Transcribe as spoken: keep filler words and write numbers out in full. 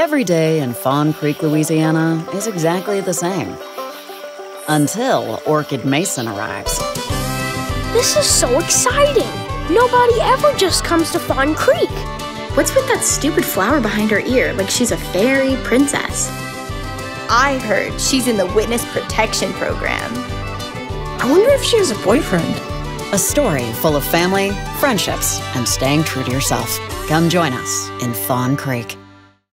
Every day in Fawn Creek, Louisiana is exactly the same. Until Orchid Mason arrives. This is so exciting! Nobody ever just comes to Fawn Creek. What's with that stupid flower behind her ear, like she's a fairy princess? I heard she's in the Witness Protection Program. I wonder if she has a boyfriend. A story full of family, friendships, and staying true to yourself. Come join us in Fawn Creek.